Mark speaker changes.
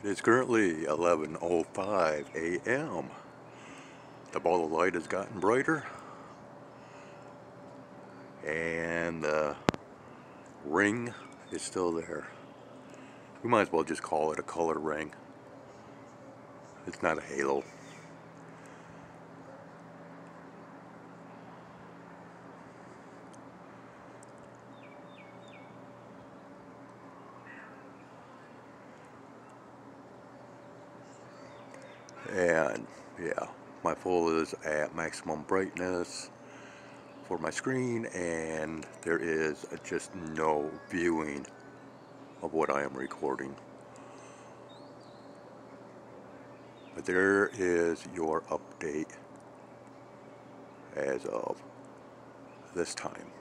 Speaker 1: It's currently 11:05 a.m. The ball of light has gotten brighter, and the ring is still there. We might as well just call it a color ring. It's not a halo. And yeah, my phone is at maximum brightness for my screen, and there is just no viewing of what I am recording. But there is your update as of this time.